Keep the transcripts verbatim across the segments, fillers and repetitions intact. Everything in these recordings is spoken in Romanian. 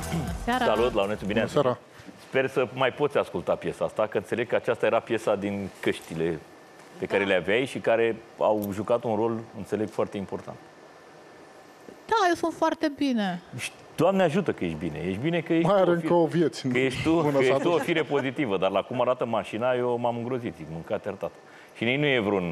Seara. Salut, Laurențiu, bine ați seara. Sper să mai poți asculta piesa asta, că înțeleg că aceasta era piesa din căștile pe care le aveai și care au jucat un rol, înțeleg, foarte important. Da, eu sunt foarte bine. Doamne ajută că ești bine. Ești bine că ești, mai are o, încă o viață. că ești tu, că ești tu o fire pozitivă, dar la cum arată mașina, eu m-am îngrozit, zic, mâncat iertat. Și nici nu e vreun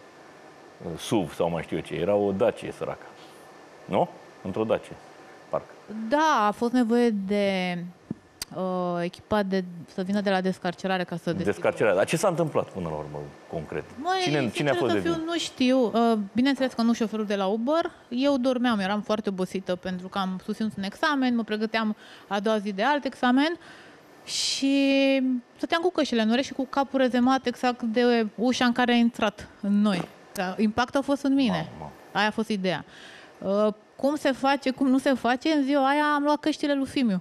uh, S U V sau mai știu eu ce, era o Dacie săracă. Nu? Într-o Dacie, parcă. Da, a fost nevoie de uh, echipa de, să vină de la descarcerare ca să deschidă. Descarcerare. Dar ce s-a întâmplat până la urmă, concret? Măi, cine, cine a fost de vină? Nu știu. Uh, bineînțeles că nu șoferul de la Uber. Eu dormeam, eram foarte obosită pentru că am susținut un examen, mă pregăteam a doua zi de alt examen și stăteam cu căștile în urechi și cu capul rezemat exact de ușa în care a intrat în noi. Impactul a fost în mine. Mamă. Aia a fost ideea. Uh, cum se face, cum nu se face, în ziua aia am luat căștile lui Fimiu.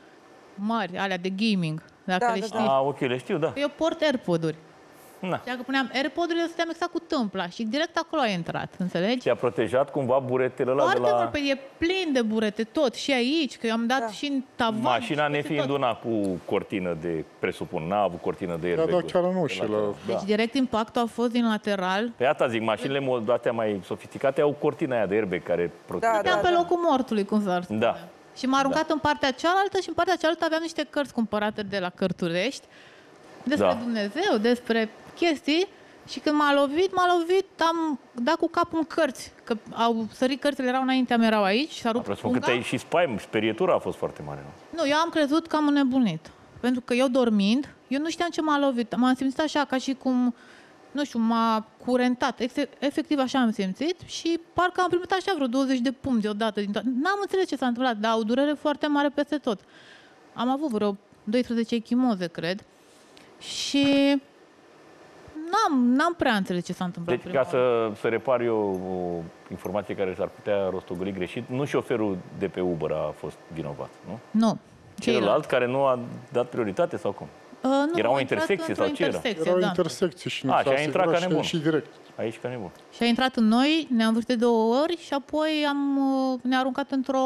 Mari, alea de gaming, dacă Da, le da, știi. Ah, ok, le știu, da. Eu port AirPod-uri. Na. Dacă puneam AirPod-urile, stăteam exact cu tâmpla și direct acolo a intrat, înțelegi? Ți-a protejat cumva buretele ăla Foarte de la... mult, pe e plin de burete, tot, și aici, că eu am dat Da. și în tavan. Mașina și peste nefiind tot. una cu cortină de, presupun, n-a avut cortină de Da, airbag. da, chiar nu și la... Deci direct impactul a fost din lateral. Pe asta zic, mașinile moldate mai sofisticate au cortina aia de airbag care protejează. Da, Era pe locul mortului, cum s-ar spune. Da. Și m-a aruncat în partea cealaltă și în partea cealaltă aveam niște cărți cumpărate de la Cărturești despre Da. Dumnezeu, despre chestii. Și când m-a lovit, m-a lovit, am dat cu capul în cărți. Că au sărit cărțile, erau înaintea mea, erau aici, s-a rupt Presupun că punga. te-ai și spaim, sperietura a fost foarte mare. Nu? Nu, eu am crezut că am înnebunit. Pentru că eu dormind, eu nu știam ce m-a lovit. M-am simțit așa, ca și cum, nu știu, m-a curentat. Ex- efectiv așa am simțit și parcă am primit așa vreo douăzeci de pumni deodată. Din to- N-am înțeles ce s-a întâmplat, dar o durere foarte mare peste tot. Am avut vreo doisprezece echimoze, cred. Și n-am, n-am prea înțeles ce s-a întâmplat. Deci, prima ca oară. să, să repar eu o informație care s-ar putea rostogoli greșit, nu șoferul de pe Uber a fost vinovat, nu? Nu. Celălalt care nu a dat prioritate sau cum? Uh, nu, Era o a intrat intersecție într-o sau ce era? intersecție, Era o da. intersecție și nu A, s-a și a intrat asigurat ca nebun. și a ieșit direct. Aici ca nebun. Și a intrat în noi, ne-am văzut de două ori și apoi am, uh, ne-a aruncat într-o...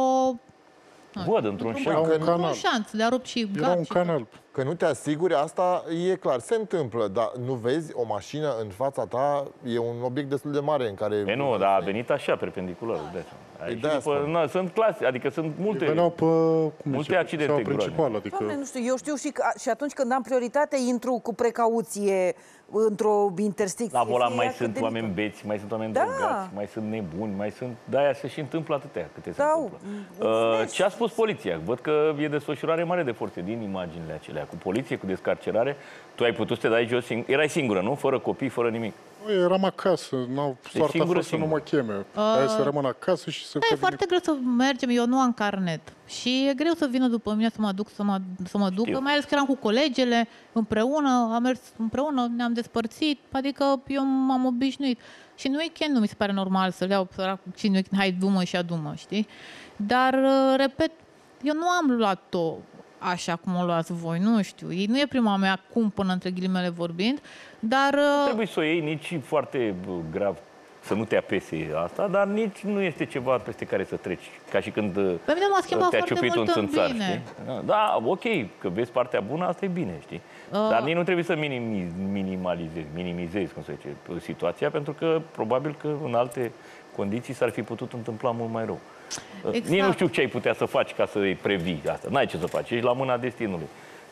Văd, într-un Era șanț. un într-un canal. șanț, le-a rupt și Era gard un și canal. Că nu te asiguri, asta e clar, se întâmplă, dar nu vezi o mașină în fața ta, e un obiect destul de mare în care... E nu, dar a venit așa, perpendicular. De E și de-aia după, spun. na, sunt clase, adică sunt multe... Veneau pe cum multe zice, accidente șoseaua groaznice. principală, adică Doamne, nu știu, eu știu și, că, și atunci când am prioritate, intru cu precauție într-o intersecție. La volan fie mai ea cât sunt de oameni mică. beți, mai sunt oameni Da. drogați, mai sunt nebuni, mai sunt... De-aia se și întâmplă atâtea câte se Da, întâmplă. mulțumesc. Uh, ce a spus poliția? Văd că e desfășurare mare de forțe din imaginile acelea. Cu poliție, cu descarcerare. Tu ai putut să te dai jos, sing- erai singură, nu? Fără copii, fără nimic. Băi, eram acasă, n-au soarta a singură, fost să nu mă cheme. Uh, Hai să rămân acasă și să Da, e fac foarte greu să mergem, eu nu am carnet. Și e greu să vină după mine să mă duc, să mă, să mă ducă, Știu. mai ales că eram cu colegele împreună, am mers împreună, ne-am despărțit, adică eu m-am obișnuit. Și în weekend nu mi se pare normal să le iau săracul și în weekend, hai, du-mă și adu-mă, știi? Dar, repet, eu nu am luat-o așa cum o luați voi, nu știu. Nu e prima mea cumpănă, între ghilimele vorbind, dar... Nu trebuie să o iei nici foarte bă, grav, să nu te apese asta, dar nici nu este ceva peste care să treci. Ca și când Pe mine m-a schimbat te-a foarte ciupit un mult în țânțar, bine. știi? Da, ok, că vezi partea bună, asta e bine, știi? Uh. Dar nici nu trebuie să minimiz, minimalizezi, minimizezi, cum se zice, situația, pentru că probabil că în alte condiții s-ar fi putut întâmpla mult mai rău. Exact. Nici nu știu ce ai putea să faci ca să-i previi asta. N-ai ce să faci, ești la mâna destinului.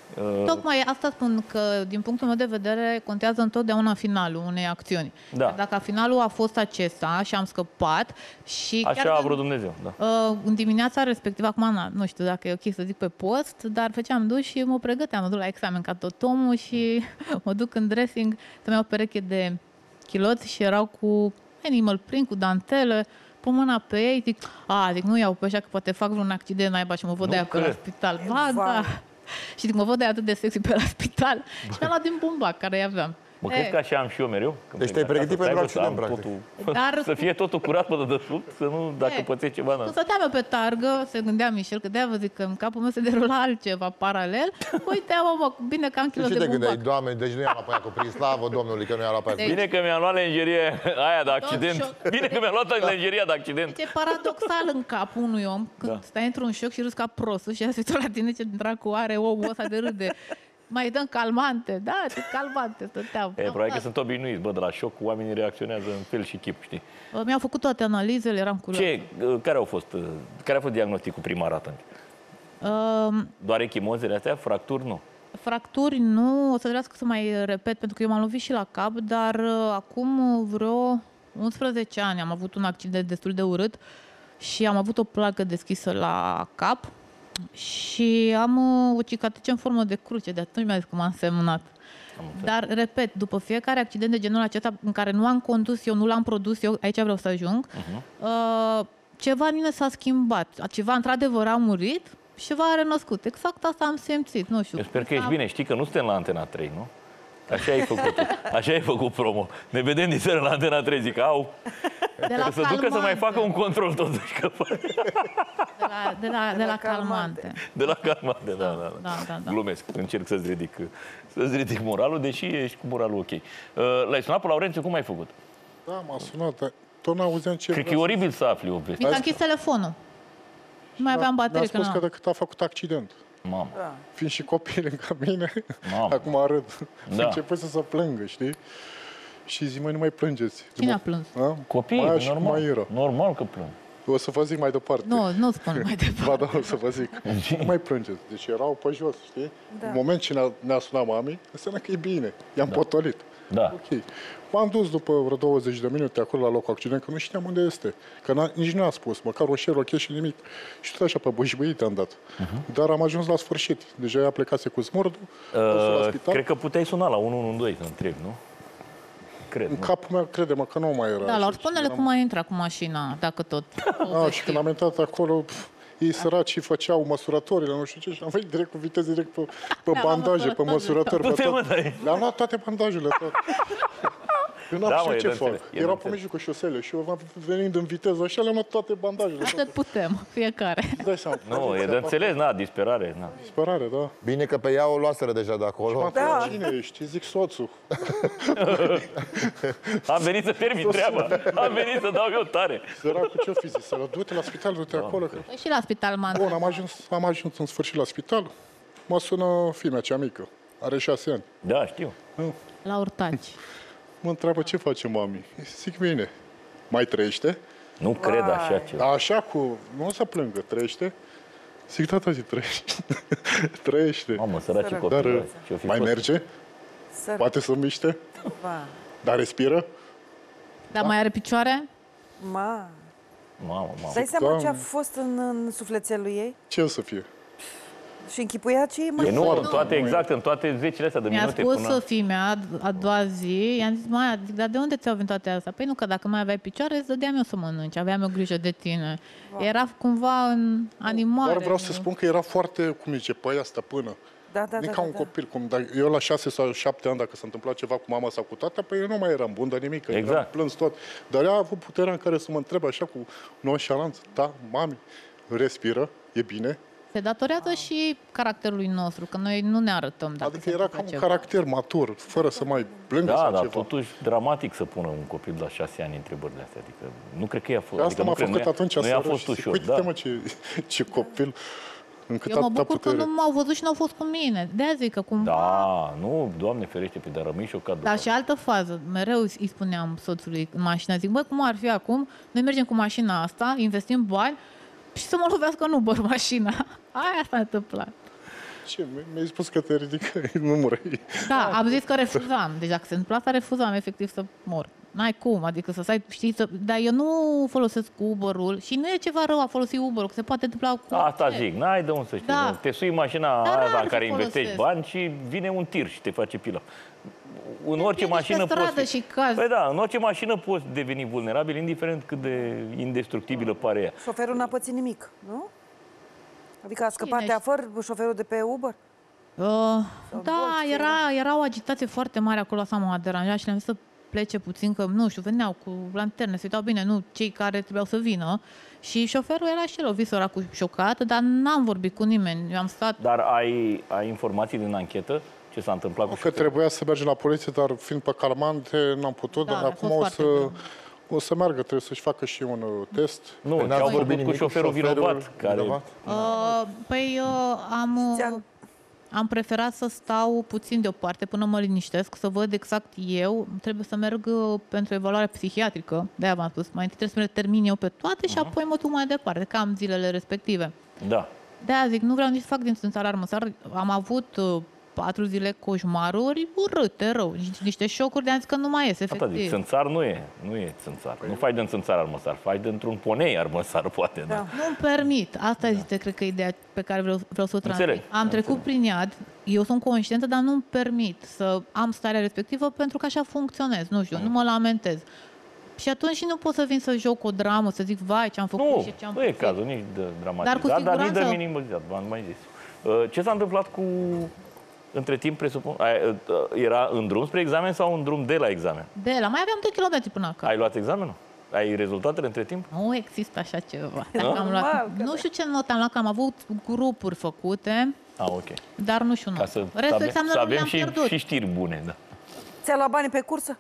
Tocmai asta spun, că din punctul meu de vedere contează întotdeauna finalul unei acțiuni. Da. Dacă finalul a fost acesta și am scăpat și Așa chiar a că, vrut Dumnezeu, da. uh, în dimineața respectivă, acum na, nu știu dacă e ok să zic pe post, dar făceam duș și mă pregăteam, mă duc la examen ca tot omul și mă duc în dressing să-mi iau o pereche de chiloți și erau cu animal print, cu dantelă, pun mâna pe ei, zic, a, zic, nu iau pe așa că poate fac vreun accident naiba și mă văd Nu de aia pe la cred. spital. Ba, Vai. da. Și zic, mă văd de atât de sexy pe la spital și mi-am luat din bumbac care aveam. Mă, E. cred că așa am și eu mereu. Când Deci te-ai plec pregătit acasă, pentru să aibă, accident, să am practic. totul, Dar- să fie totul curat pe dedesubt, să nu, dacă E. pățești ceva, Când da. stăteam eu pe targă, se gândea Michel, că de-aia vă zic că în capul meu se derula altceva paralel. Uite, mă, mă, bine că am Și kilo ce de te gândeai, bumbac. Doamne, deci nu i-am luat pe aia cu prin slavă Domnului, că nu i-am luat pe aia. Deci- Bine că mi-am luat lenjerie aia de accident. șoc. Bine că mi-am luat lenjeria de accident. E paradoxal în capul unui om când Da. stai într-un șoc și râzi ca prostul și se uită la tine ce dracu are omul ăsta de râde. Mai dăm calmante, da, ce calmante stăteam. E, probabil că sunt obișnuiți, bă, de la șoc oamenii reacționează în fel și chip, știi? Mi-au făcut toate analizele, eram curioasă. Ce, care au fost, care a fost diagnosticul primar atunci? Uh, Doar echimozele astea? Fracturi? Nu. fracturi nu, o să trebuiască să mai repet, pentru că eu m-am lovit și la cap, dar uh, acum vreo unsprezece ani am avut un accident destul de urât și am avut o placă deschisă la cap și am uh, o cicatrice în formă de cruce, de atunci mi-a zis că m-am semnat. Dar, repet, după fiecare accident de genul acesta în care nu am condus eu, nu l-am produs eu, aici vreau să ajung, uh-huh. uh, ceva în mine s-a schimbat. Ceva, într-adevăr, a murit și ceva a renăscut. Exact asta am simțit, nu știu. Eu sper că ești bine. Știi că nu suntem la Antena trei, nu? Așa ai făcut, așa ai făcut promo. Ne vedem din seară la Antena trei, zic, au, De la să ducă să mai calmante. facă un control totuși. Că... De la, de la, de la calmante. De la calmante, da, da, da. Da, da, da. Glumesc, încerc să-ți ridic, să-ți ridic moralul, deși ești cu moralul ok. Uh, L-ai sunat pe Laurențiu, cum ai făcut? Da, m-a sunat, dar tot n-auzeam ce Cred că e vrea oribil să afli o veste. Mi s-a închis telefonul. Nu mai aveam Mi-a baterie. spus Că că nu. decât a făcut accident. Mamă, Fiind și copil în cabine, Mamă. acum râd. Da. A început să se plângă, știi? Și zic, măi, nu mai plângeți. Cine Mă- a plâns? A? copiii, Mai că și normal. mai era. Normal că plâng. O să vă zic mai departe. Nu, nu spun mai departe. Ba da, o să vă zic. Nu mai plângeți. Deci erau pe jos, știi? Da. În moment ce ne-a, ne-a sunat mami, înseamnă că e bine. I-am potolit. Da. Ok. M-am dus după vreo douăzeci de minute acolo la locul accident, că nu știam unde este. Că n-a, nici nu a spus, măcar o șer, o cheș și nimic. Și tot așa pe bușbăit am dat. Uh-huh. Dar am ajuns la sfârșit. Deja ea plecase cu smurdul, uh, la Uh, spital. cred că puteai suna la unu unu doi să întrebi, nu? Cred, În nu? capul meu, crede-mă, că nu mai era. Da, așa. la spune-le Eram- cum ai intrat cu mașina, dacă tot. A, și când am intrat acolo, pf, ei săraci făceau măsurătorile, nu știu ce, și am venit direct cu viteză, direct pe, pe Da, bandaje, pe măsurătoare. măsurători. Pe Du-te, tot. mă, dai. Le-am luat toate bandajele. Tot. Eu n-am Da, știut mă, e ce de fac. înțeles, e de Erau pe înțeles. mijlocul șosele și eu venind în viteză așa, le-am luat toate bandajele. Atât putem, fiecare. Îți dai seama. Nu, e de înțeles, na, disperare, na. Disperare, da. Bine că pe ea o luaseră deja de acolo. Da. Cine ești? Zic soțul. Am venit să termin treaba, am venit să dau eu tare. Săracul ce-o fi zis? Să du-te la spital, du-te acolo. Că... Păi și la spital m-am Bun, am ajuns, am ajuns în sfârșit la spital. Mă sună fimea cea mică. Are șase ani. Da, știu. la Urtaci. Mă întreabă ce face mami. Zic bine. Mai trăiește? Nu cred așa ceva. Așa cu... Nu o să plângă, trăiește? Zic, tata, zi, trăiește. Trăiește. Mamă, săraci Sărac. copii. Dar bă, ce-o fi mai fost? merge? Săr... Poate să miște? Va. Dar respiră? Dar mai are picioare? Ma. Mamă, mamă. Dai seama ce a Doamne. fost în, în sufletelul ei? Ce o să fie? Și închipuia ce e E mai... nu, în toate, exact, în toate zecile astea de Mi-a minute spus până... fimea a doua zi, i-am zis, Maia, zic, dar de unde ți-au venit toate astea? Păi nu, că dacă mai aveai picioare, îți dădeam eu să mănânci, aveam eu grijă de tine. Era cumva în animare. Doar vreau să spun că era foarte, cum zice, pe aia stăpână. Da, da, Nu da, ca da, un da. copil. Cum, dar eu la șase sau șapte ani, dacă s-a întâmplat ceva cu mama sau cu tata, păi eu nu mai eram bun de nimic. Că Exact. Eram plâns tot. Dar ea a avut puterea în care să mă întrebe așa cu nonșalanță. Da, mami, respiră, e bine. Se datorează și caracterului nostru, că noi nu ne arătăm dacă Adică se era întâmplă ca un ceva. caracter matur, fără să mai plângă Da, sau dar ceva. totuși dramatic să pună un copil la șase ani întrebările astea. Adică nu cred că i-a fost. Asta Adică m-a nu cred, făcut nu i-a- atunci Nu i-a seară fost și zic, ușor, uite-te da. mă ce, ce copil, încât Eu mă atâta bucur că putere. nu m-au văzut și nu au fost cu mine. De-aia zic că cumva... Da, nu, Doamne ferește, pe dar rămâi șocat după. Dar și altă fază, mereu îi spuneam soțului în mașină, zic, băi, cum ar fi acum, noi mergem cu mașina asta, investim bani și să mă lovească în Uber mașina. Aia s-a întâmplat. Ce? Mi- Mi-ai spus că te ridicai, nu mureai. Da, am zis că refuzam. Deci dacă se întâmpla asta, refuzam efectiv să mor. N-ai cum, adică să stai, știi, să... dar eu nu folosesc Uber-ul și nu e ceva rău a folosi Uber-ul, că se poate întâmpla cu Asta orice. zic, n-ai de unde să știi. Da. Nu? Te sui mașina Dar aia rar la să care investești folosesc. bani și vine un tir și te face pilă. În orice Piedici mașină pe poți stradă fi... și cazi. Păi da, în orice mașină poți deveni vulnerabil, indiferent cât de indestructibilă pare ea. Șoferul n-a pățit nimic, nu? Adică a scăpat Cine de afară șoferul de pe Uber? Uh, da, era, era o agitație foarte mare acolo, asta m-a deranjat și le-am zis să plece puțin, că nu știu, veneau cu lanterne, se uitau bine, nu cei care trebuiau să vină. Și șoferul era și el, o vis cu șocat, dar n-am vorbit cu nimeni. Eu am stat... Dar ai, ai informații din anchetă? Ce s-a întâmplat cu Că șoferul? trebuia să mergem la poliție, dar fiind pe calmante, n-am putut, Da, dar a acum fost o foarte să, greu. o să meargă, trebuie să-și facă și un uh, test. Nu, Păi ce n-ați au vorbit vorbit cu nimic șoferul vinovat. Care... vinovat? Uh, păi uh, am, Ți-am- uh, am preferat să stau puțin deoparte până mă liniștesc, să văd exact eu. Trebuie să merg uh, pentru evaluare psihiatrică, de-aia v-am spus. Mai întâi trebuie să le termin eu pe toate și apoi mă duc mai departe, că am zilele respective. Da. De-aia zic, nu vreau nici să fac din țânțar armăsar. Am avut uh, patru zile coșmaruri urâte, rău. Niște, niște șocuri, de-am zis că nu mai ies, Asta zic, efectiv. țânțar nu e, nu e țânțar. Nu faci din țânțar armăsar, faci dintr-un ponei armăsar, poate. Da. Da. Nu-mi permit. Asta este, cred că, ideea pe care vreau, vreau să o transmit. Înțeleg. Am trecut prin iad, eu sunt conștientă, dar nu-mi permit să am starea respectivă pentru că așa funcționez. Nu știu, nu mă lamentez. Și atunci și nu pot să vin să joc o dramă, să zic, vai, ce am făcut Nu, și ce am nu e pățit. cazul nici de dramatizat, Dar cu dar, dar nici de siguranță- minimalizat, v-am mai zis. Uh, Ce s-a întâmplat cu... Între timp, presupun... ai- uh, Era în drum spre examen sau în drum de la examen? De la mai aveam doi kilometri până acasă. Ai luat examenul? Ai rezultatele între timp? Nu există așa ceva. Da? Am luat, Normal că nu știu ce notă am luat, că am avut grupuri făcute, Ah, ok. dar nu știu Ca notă. să, să Restul avem, să examenelor avem le-am și, pierdut. și știri bune, da. Ți-a luat banii pe cursă?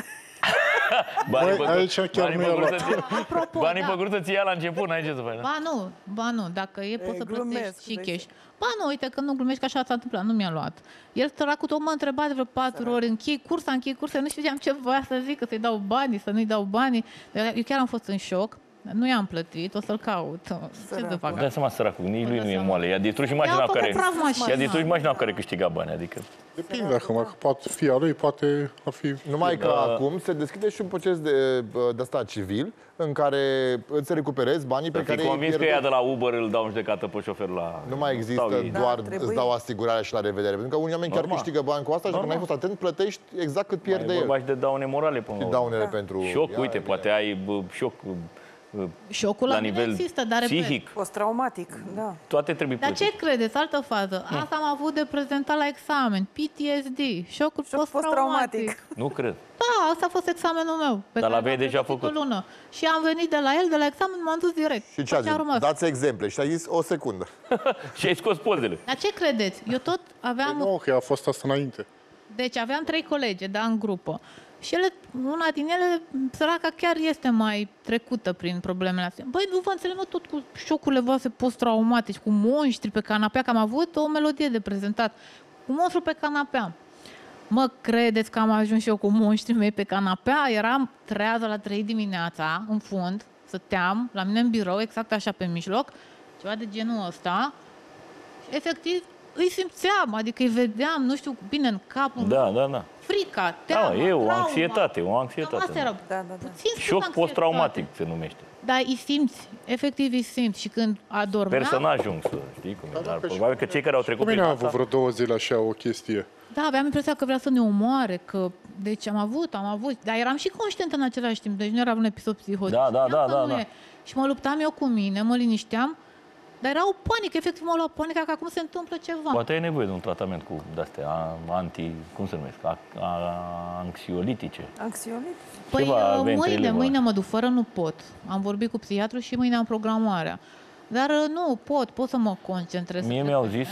Banii Băi, pe- aici chiar banii nu pe i-a cursă luat. ți- Apropo, Banii da. pe cursă ți ia la început, n-ai ce să faci. Da? Ba nu, ba nu, dacă e poți să glumesc, plătești și vezi. cash. Ba nu, uite că nu glumești, că așa s-a întâmplat, nu mi-a luat. El săracul tot mă întreba de vreo patru ori, închei cursa, închei cursa, eu nu știam ce voia să zic, că să-i dau banii, să nu-i dau banii. Eu chiar am fost în șoc, nu i-am plătit, o să-l caut. Ce să Săracul. fac? Dai seama, săracul, nici lui nu e seama. moale. I-a distrus și mașina I-a care... făcut praf mașina. I-a distrus și mașina care câștiga bani, adică... Depinde acum, că poate fi a lui, poate a fi... Numai că Da. acum se deschide și un proces de, de stat civil în care îți recuperezi banii Să pe fii care convins i-ai că ea pierdut. de la Uber îl dau în judecată pe șoferul la... Nu mai există Sau ei. doar Da, trebuie. îți dau asigurarea și la revedere. Pentru că unii oameni chiar Normal. câștigă bani cu asta și dacă Normal. n-ai fost atent, plătești exact cât Mai pierde e vorba el. și de daune morale până la Și urmă. daunele pentru... Șoc, Ia, uite, evident. poate ai bă, șoc bă, Șocul la la mine nivel există, dar repet. psihic. Post-traumatic, da. Toate trebuie Dar plătite. ce credeți? Altă fază. Asta am avut de prezentat la examen. P T S D, șocul Șoc post-traumatic. post-traumatic. Nu cred. Da, asta a fost examenul meu. Pe Dar care l-aveai l-am deja pregătit făcut. o lună. Și am venit de la el, de la examen, m-am dus direct. Și ce a Așa zis? rămas. Dați exemple. Și a zis o secundă. Și ai scos pozele. Dar ce credeți? Eu tot aveam... Nu, că a fost asta înainte. Deci aveam trei colege, da, în grupă. Și ele, una din ele, săraca, chiar este mai trecută prin problemele astea. Băi, nu vă înțeleg, mă, tot cu șocurile voastre post-traumatice, cu monștri pe canapea, că am avut o melodie de prezentat. Cu monstru pe canapea. Mă, credeți că am ajuns și eu cu monștrii mei pe canapea? Eram trează la trei dimineața, în fund, stăteam la mine în birou, exact așa pe mijloc, ceva de genul ăsta. Și, efectiv, îi simțeam, adică îi vedeam, nu știu, bine, în capul Da, da, da. frica, teama, Da, e o trauma. anxietate, o Cam anxietate. asta era. Da, da, da. Puțin spus Șoc anxietate. post-traumatic se numește. Dar îi simți, efectiv îi simți. Și când adormeam, Personajul, să știi cum e. Dar probabil că cei care au trecut Cu mine prin am avut asta... vreo două zile așa o chestie. da, aveam impresia că vrea să ne omoare, că deci am avut, am avut, dar eram și conștientă în același timp, deci nu era un episod psihotic. Da, da, Știam da, că da, nu da. e. Și mă luptam eu cu mine, mă linișteam, dar era o panică, efectiv m-a luat panica că acum se întâmplă ceva. Poate ai nevoie de un tratament cu de-astea anti... cum se numesc? A, a, anxiolitice. Anxionit? Păi ceva uh, ventrele, mâine, mă. mâine mă duc, fără nu pot. Am vorbit cu psihiatru și mâine am programarea. Dar uh, nu, pot, pot să mă concentrez. Mie mi-au zis...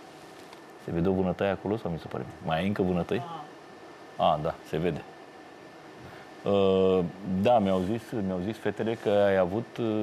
Se vede o vânătăie acolo sau mi se pare? Mai ai încă vânătăi? A, da, se vede. Uh, da, mi-au zis, mi-au zis fetele că ai avut uh,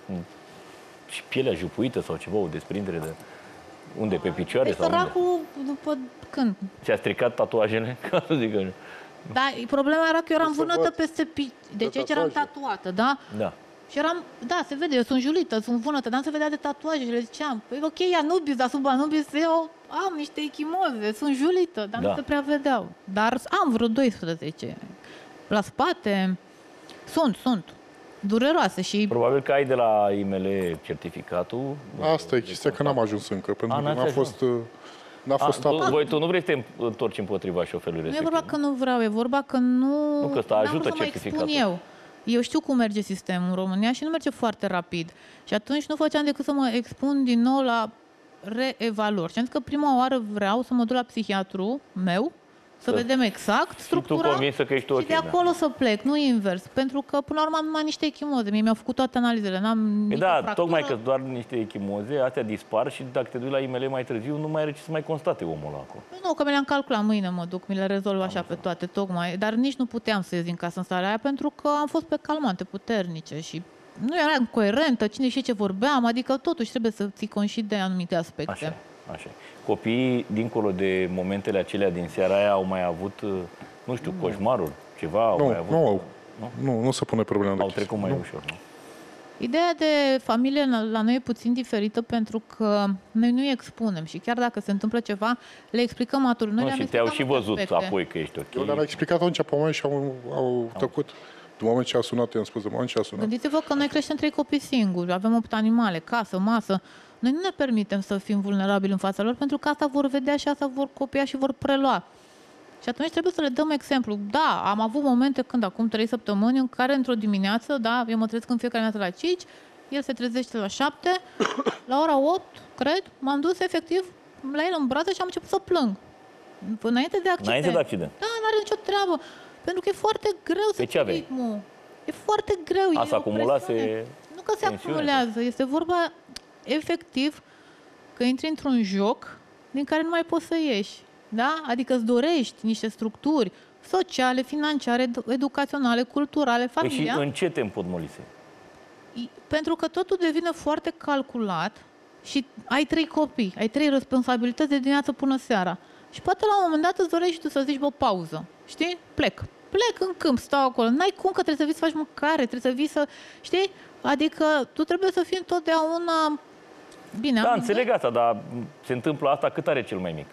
și pielea jupuită sau ceva, o desprindere de... Unde? Pe picioare Deci sau unde? săracul, după când? Ți-a stricat tatuajele? Ca să zic așa. Da, problema era că eu eram Nu se vânătă văd. peste pi... Deci De aici eram tatuaje. tatuată, da? Da. Și eram, da, se vede, eu sunt julită, sunt vânătă, dar nu se vedea de tatuaje și le ziceam, păi ok, Anubis, dar sub Anubis eu am niște echimoze, sunt julită, dar Da. nu se prea vedeau. Dar am vreo doisprezece. La spate, sunt, sunt, dureroase și... Probabil că ai de la I M L certificatul. Asta e chestia, că n-am ajuns încă, pentru A, că n-ați n-a ajuns. fost, uh, n-a A, fost tu, apă. voi, tu nu vrei să te întorci împotriva șoferului Nu e respectiv? vorba că nu vreau, e vorba că nu... Nu, că ăsta n-am ajută vrut să mă certificatul. expun eu. Eu știu cum merge sistemul în România și nu merge foarte rapid. Și atunci nu făceam decât să mă expun din nou la reevaluări. Și am zis că prima oară vreau să mă duc la psihiatru meu, să Să- vedem exact structura convinsă că ești ok, și de da. acolo să plec, nu invers. Pentru că, până la urmă, am numai niște echimoze. Mie mi-au făcut toate analizele, n-am E nicio da, fractură. tocmai că doar niște echimoze, astea dispar și dacă te duci la I M L mai târziu, nu mai are ce să mai constate omul ăla acolo. Nu, că mi le-am calculat, mâine mă duc, mi le rezolv așa pe toate, tocmai. Dar nici nu puteam să ies din casă în starea aia, pentru că am fost pe calmante puternice și nu eram coerentă, cine știe ce vorbeam, adică totuși trebuie să ții conștient de anumite aspecte. Așa, așa. Copiii, dincolo de momentele acelea din seara aia, au mai avut, nu știu, coșmaruri, ceva? Au Nu, mai avut, nu au. Nu, nu se pune problema de au chestii. trecut mai Nu. ușor, nu? Ideea de familie la la noi e puțin diferită pentru că noi nu-i expunem și chiar dacă se întâmplă ceva, le explicăm matur. Noi Nu, le-am și te-au explicat și multe văzut aspecte. apoi că ești ok. Eu le-am explicat atunci pe moment și au, au tăcut. De moment ce a sunat, i-am spus, de moment ce a sunat. Gândiți-vă că noi creștem trei copii singuri, avem opt animale, casă, masă. Noi nu ne permitem să fim vulnerabili în fața lor pentru că asta vor vedea și asta vor copia și vor prelua. Și atunci trebuie să le dăm exemplu. Da, am avut momente când, acum trei săptămâni, în care într-o dimineață, da, eu mă trezesc în fiecare dimineață la cinci, el se trezește la șapte, la ora opt, cred, m-am dus efectiv la el în brațe și am început să plâng. Înainte de accident. Înainte de accident. Da, nu are nicio treabă. Pentru că e foarte greu să Pe ce ții aveai? ritmul. E foarte greu. A, e să o acumulase presiune. Nu că se tensiune. acumulează. Este vorba efectiv că intri într-un joc din care nu mai poți să ieși. Da? Adică îți dorești niște structuri sociale, financiare, edu- educaționale, culturale, Păi și familia. în ce timp pot molise? I- Pentru că totul devine foarte calculat și ai trei copii, ai trei responsabilități de dimineață până seara. Și poate la un moment dat îți dorești și tu să zici, bă, pauză. Știi? Plec. Plec în câmp, stau acolo. N-ai cum că trebuie să vii să faci mâncare, trebuie să vii să... Știi? Adică tu trebuie să fii întotdeauna... Bine, Da, am înțeleg asta, dar se întâmplă asta cât are cel mai mic?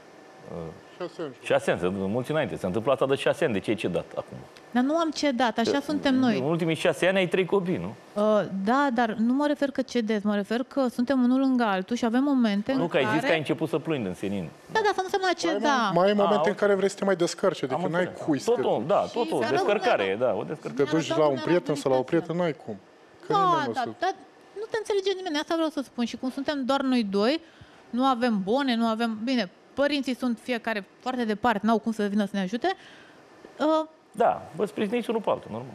Șase ani. Șase ani, se- mulți înainte. Se întâmplă asta de șase ani, de ce ai cedat acum? Dar nu am cedat, așa suntem În noi. ultimii șase ani ai trei copii, nu? Uh, da, dar nu mă refer că cedez, mă refer că suntem unul lângă altul și avem momente Nu, în că ai care... zis că ai început să plângi în senin. Da, da, asta nu înseamnă Mai, ceda. mai ai momente ok. în care vrei să te mai descărci, adică Am n-ai înțeles. cui să Tot, o- da, Și tot o să descărcare, rămână- da, o descărcare. te Ne duci arătăm la un prieten sau la o vulnerabilitățile. prietenă, n-ai cum. Că Da, nimeni nu da, se- da, nu te înțelege nimeni, asta vreau să spun. Și cum suntem doar noi doi, nu avem bune, nu avem... Bine, părinții sunt fiecare foarte departe, n-au cum să vină să ne ajute. Uh, Da, vă sprijiniți unul pe altul, normal.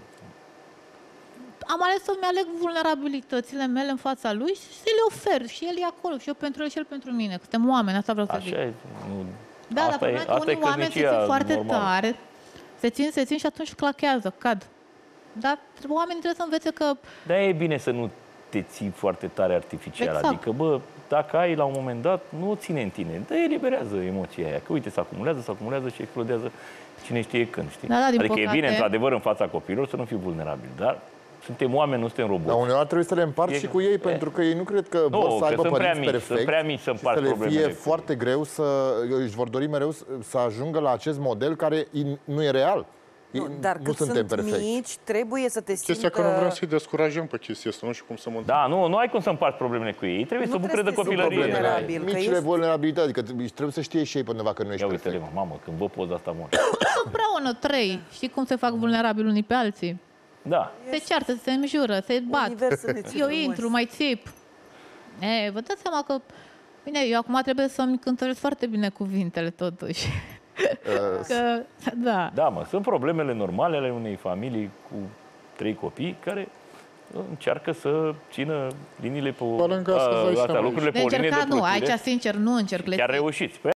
am ales să-mi aleg vulnerabilitățile mele în fața lui și să le ofer. Și el e acolo, și eu pentru el și el pentru mine. Că suntem oameni, asta vreau să zic. Așa e. Nu, Da, dar asta problema e, e că asta e unii oameni se căsnicia țin foarte normală. tare, se țin, se țin și atunci clachează, cad. Dar oamenii trebuie să învețe că De-aia e bine să nu te ții foarte tare artificial. Exact. Adică, bă, dacă ai la un moment dat, nu o ține în tine. Dă eliberează emoția aia. Că uite, se acumulează, se acumulează și explodează cine știe când, știi? Da, da, din adică păcate- e bine, într-adevăr, în fața copiilor să nu fii vulnerabil. Dar suntem oameni, nu suntem roboți. Dar uneori trebuie să le împarți E- și cu ei, e- pentru că ei nu cred că Nu, vor să că aibă sunt prea părinți mici, perfecti. sunt prea mici să și împarți să le problemele fie cu foarte greu să își vor dori mereu să- să ajungă la acest model care i- nu e real. Nu, dar nu cât suntem sunt perfecti. mici, trebuie să te simtă... Chestia că nu vrem să-i descurajăm pe chestia asta, nu știu cum să mă... Da, nu, nu ai cum să împarți problemele cu ei. Ei trebuie Nu să bucure de trebuie să fii copilărie. vulnerabil. că Micile ești- vulnerabilități, adică trebuie să știe și ei pe undeva că nu ești Ia uite-le, perfect. mă, mamă, când vă poza asta mor. împreună trei. Știi cum se fac vulnerabili unii pe alții? Da. Se ceartă, se înjură, se bat. Universul ne ține Eu frumos. intru, mai țip. E, vă dați seama că... Bine, eu acum trebuie să-mi cântăresc foarte bine cuvintele, totuși. Uh, Că, da. Da, mă, sunt problemele normale ale unei familii cu trei copii care încearcă să țină liniile pe Pe lângă asta, îți dai astea, seama. lucrurile De pe o linie de încercat, nu, plutire. aici, sincer, nu încerc. Le Chiar reușiți. Păi